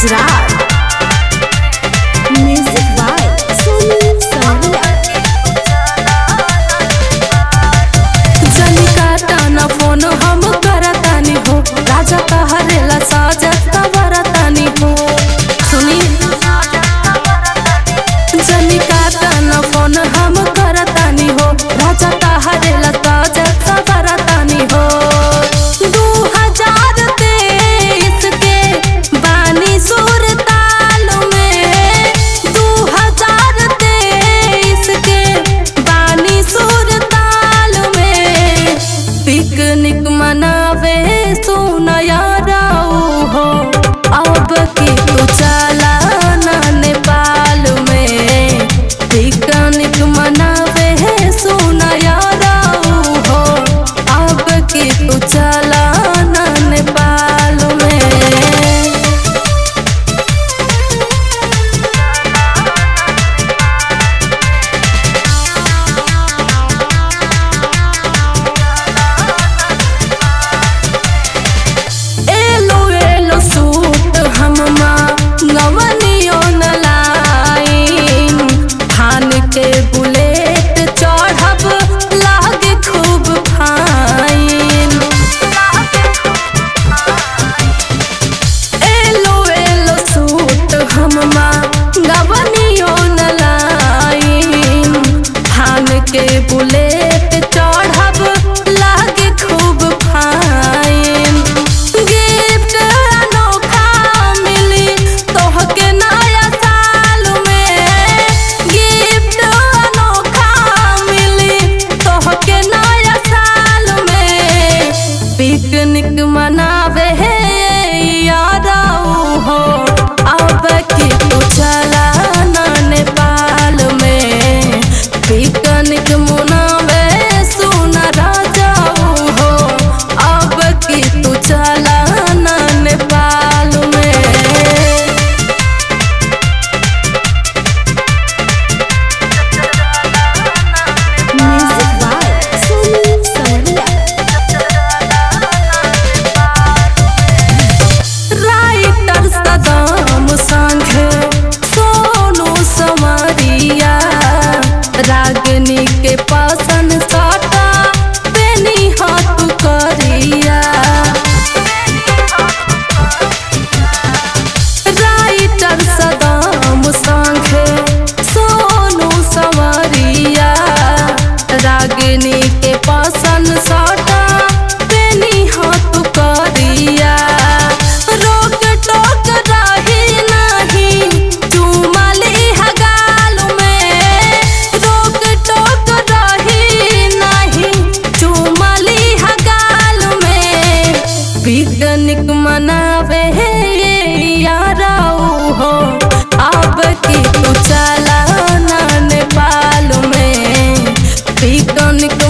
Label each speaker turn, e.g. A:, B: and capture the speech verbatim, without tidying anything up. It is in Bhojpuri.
A: गुजरात। म्यूजिक बाय सोनू सावरिया। जनिका टाना फोन हम करतानी हो, राजा कहरेला साजत बरतानी हो। सुनी जनिका टाना फोन हम करतानी हो, राजा कहरेला साजत बरतानी हो। पिकनिक मनावे सोनया राऊ हो, अब की तू चला ना नेपाल में। पिकनिक मनावे सोनया राऊ हो, अब की तू चला ना नेपाल में। गवनियों न लाइन थान के बुलेट चढ़ब लागे खूब फाइन। एलो एलो सूट हम्मा गवनियों न लाइन थान के बुलेट चढ़ब लागे खूब फाइन। पिकनिक मनावे याराऊ हो, अब की तू चला ना नेपाल में। पिकनिक मनावे सोना राजाऊ हो, अब की तू चला ना नेपाल में। रागनी के पासन साटा पेनी हाथ करिया। राइटर सदाम सांखे सोनू सवरिया। रागनी के पासन साटा पेनी हाथ करिया। रोक टोक रही नहीं चुमली हगाल में। रोक टोक रही नहीं चुमली हगाल में। पिकनिक मनावे याराऊ हो, अब की तू चला ना नेपाल में। पिकनिक